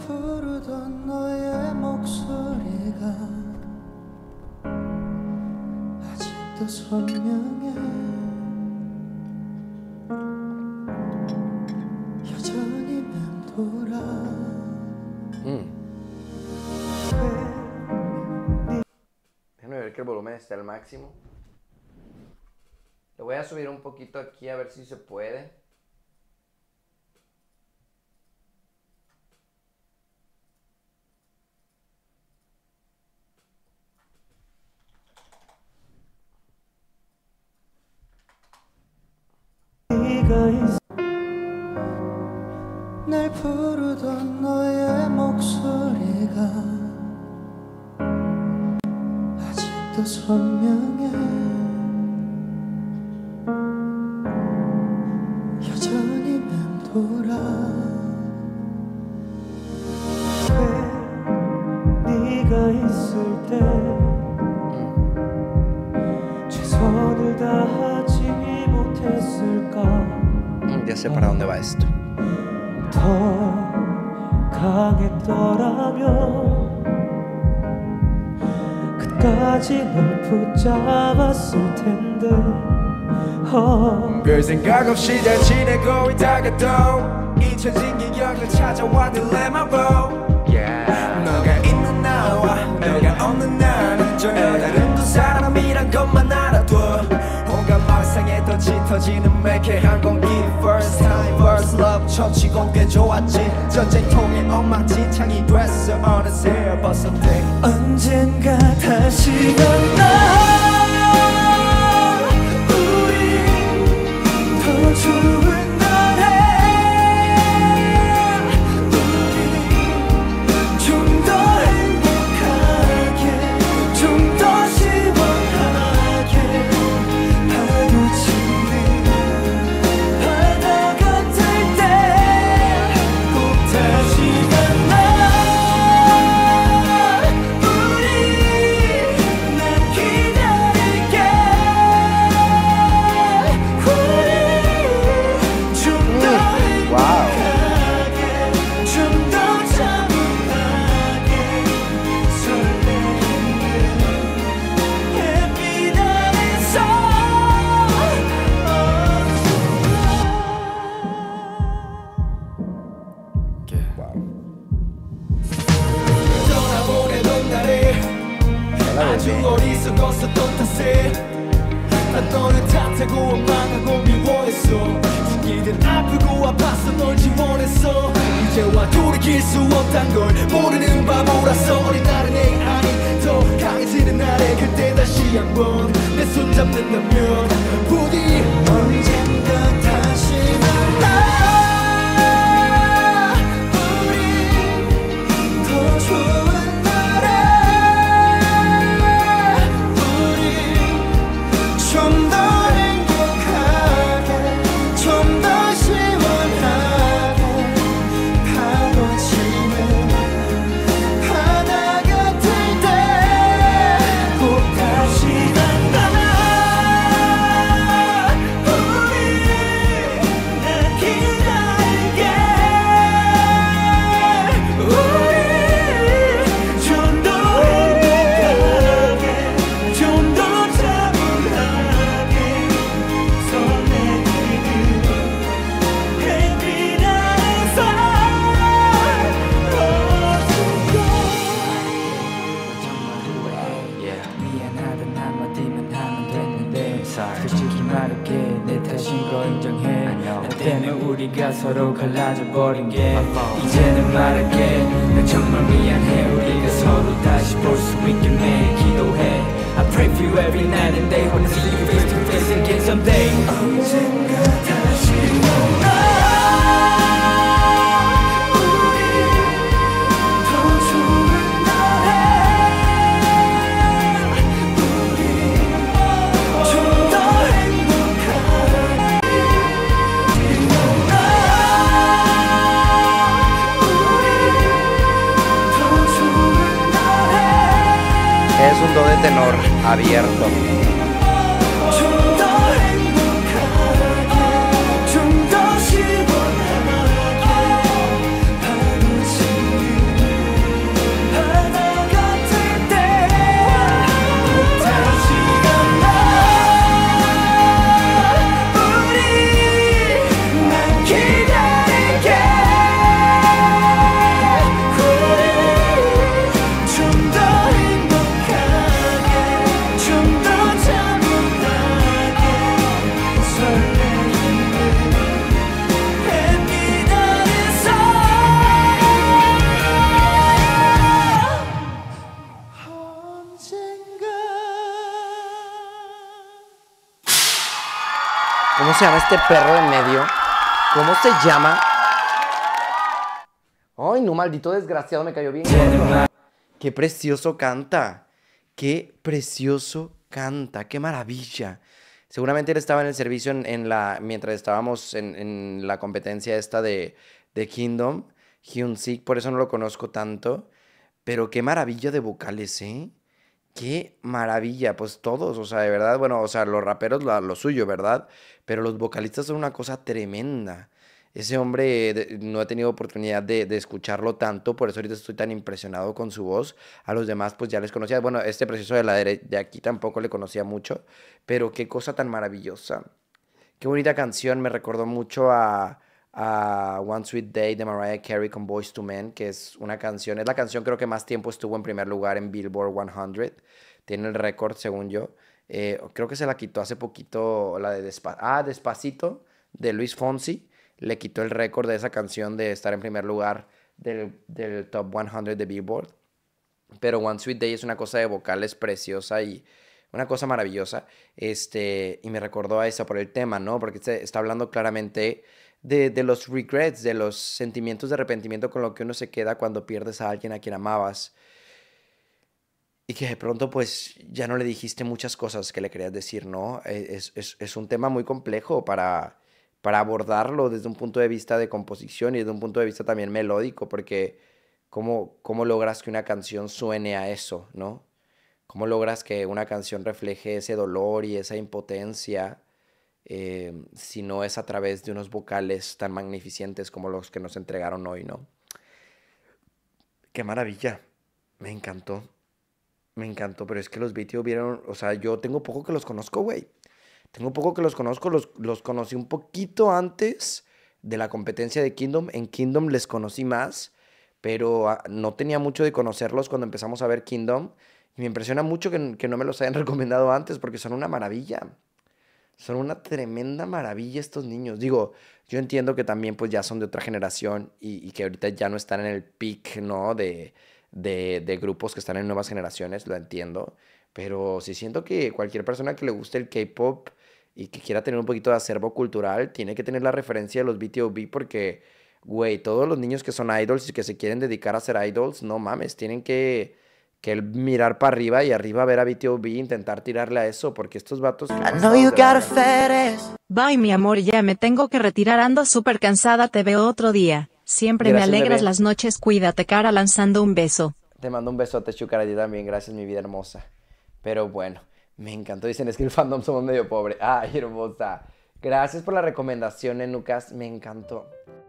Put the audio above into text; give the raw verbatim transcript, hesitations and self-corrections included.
부르던 너의 목소리가 아직도 선명해. 여전히 맴돌아. Mm. Déjame ver que el volumen esté al máximo. Le voy a subir un poquito aquí a ver si se puede. 날 부르던 너의 목소리가 아직도 선명해. 여전히 맴돌아. 왜 네가 있을 때 최선을 다하지 못했을까. Ya sé para dónde va esto. 더 강했더라면 끝까지 널 붙잡았을 텐데. oh. 별 생각 없이 잘 지내고 있다가도 잊혀진 기억을 찾아와 딜레마로 yeah. 너가 있는 나와 너가 없는 나는 전혀 다른 두 사람이란 것만 알아둬. 온갖 막상에 더 짙어지는 매캐한 공기. First time first love 처치곤 꽤 좋았지. 전쟁통에 엉망진창이 됐어 어느새 벌써 돼. 언젠가 다시 만나. 우리 더 좋은 날에 우리 좀 더 행복하게 좀 더 시원하게 파도치는 바다 같을 때 꼭 다시 만나. 우리 난 기다릴게. 우리 좀 더 행복하게 좀 더 차분하게 설레는 햇빛 아래서. 떠나보내던 날에 아주 어리석었었던 탓에 난 너를 탓하고 원망하고 미워했어. 시기든 아프고 아팠어 널 지원했어. 이제와 돌이킬 수 없단 걸 모르는 바보라서. 어린 날은 내 아니 더 강해지는 날에 그때 다시 한번 내 손 잡는다면 부디 언젠가 다시 만나. 우리 더 좋은 날에 우리 좀 더 행복하게 좀 더 시원하게 파도치는 바다 같을 때 꼭 다시 만나. 우리 난 기다릴게. 우리 좀 더 행복하게 좀 더 차분하게 설레는 햇빛 아래서. 미안하단 한마디만 하면 됐는데 솔직히 말할게 내 탓인 거 인정해. 나 때문에 우리가 서로 갈라져 버린 게 이제는 말할게. 난 정말 미안해. 우리가 서로 다시 볼 수 있겠네. 기도해. I pray for you every night and day. Wanna see you face to face again someday. 언젠가 다시 만나. 우리 더 좋은 날에 우리 좀 더 행복하게 만나. 우리 더 좋은 날에 Es un do de tenor abierto. 좀 더 행복하게 좀 더 시원하게 파도치는 ¿Cómo se llama este perro de en medio? ¿Cómo se llama? Ay, no, maldito desgraciado, me cayó bien. Qué precioso canta. Qué precioso canta. Qué maravilla. Seguramente él estaba en el servicio en, en la, mientras estábamos en, en la competencia esta de, de Kingdom. Hyun-sik, por eso no lo conozco tanto. Pero qué maravilla de vocales, ¿eh? Qué maravilla, pues todos, o sea, de verdad, bueno, o sea, los raperos lo, lo suyo, ¿verdad? Pero los vocalistas son una cosa tremenda. Ese hombre de- no he tenido oportunidad de, de escucharlo tanto, por eso ahorita estoy tan impresionado con su voz. A los demás pues ya les conocía. Bueno, este preciso de la dere- de aquí tampoco le conocía mucho, pero qué cosa tan maravillosa. Qué bonita canción, me recordó mucho a, a One Sweet Day de Mariah Carey con Boyz two Men, que es una canción, es la canción creo que más tiempo estuvo en primer lugar en Billboard cien. Tiene el récord, según yo. Eh, creo que se la quitó hace poquito la de Despa- ah, Despacito, de Luis Fonsi. Le quitó el récord de esa canción de estar en primer lugar del, del Top cien de Billboard. Pero One Sweet Day es una cosa de vocales preciosa y una cosa maravillosa. Este, y me recordó a esa por el tema, ¿no? Porque se está hablando claramente de, de los regrets, de los sentimientos de arrepentimiento con lo que uno se queda cuando pierdes a alguien a quien amabas. Y que de pronto pues ya no le dijiste muchas cosas que le querías decir, ¿no? Eh, Es, es, es un tema muy complejo para, para abordarlo desde un punto de vista de composición y desde un punto de vista también melódico, porque ¿cómo, cómo logras que una canción suene a eso, ¿no? ¿Cómo logras que una canción refleje ese dolor y esa impotencia eh, si no es a través de unos vocales tan magnificentes como los que nos entregaron hoy, ¿no? Qué maravilla, me encantó. Me encantó, pero es que los B T O vieron, o sea, yo tengo poco que los conozco, güey. Tengo poco que los conozco, los, los conocí un poquito antes de la competencia de Kingdom. En Kingdom les conocí más, pero ah, no tenía mucho de conocerlos cuando empezamos a ver Kingdom. Y me impresiona mucho que, que no me los hayan recomendado antes, porque son una maravilla. Son una tremenda maravilla estos niños. Digo, yo entiendo que también pues ya son de otra generación y, y que ahorita ya no están en el peak, ¿no? De, de, de grupos que están en nuevas generaciones, lo entiendo. Pero sí siento que cualquier persona que le guste el K-pop y que quiera tener un poquito de acervo cultural, tiene que tener la referencia de los B T O B porque, güey, todos los niños que son idols y que se quieren dedicar a ser idols, no mames, tienen que, que mirar para arriba y arriba ver a B T O B e intentar tirarle a eso, porque estos vatos que I pasados know you de got a verga. fat ass. Bye mi amor, ya me tengo que retirar, ando súper cansada, te veo otro día. Siempre me Gracias, alegras bebé. las noches, cuídate cara, lanzando un beso. Te mando un besote, Chucara, a ti también. Gracias, mi vida hermosa. Pero bueno, me encantó. Dicen, es que el fandom somos medio pobre. Ay, hermosa. Gracias por la recomendación, Lucas. Me encantó.